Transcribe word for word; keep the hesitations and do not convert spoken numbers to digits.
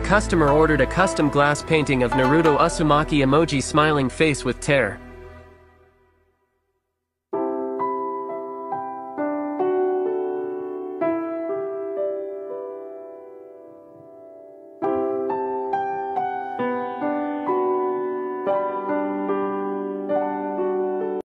customer ordered a custom glass painting of Naruto Uzumaki emoji smiling face with terror.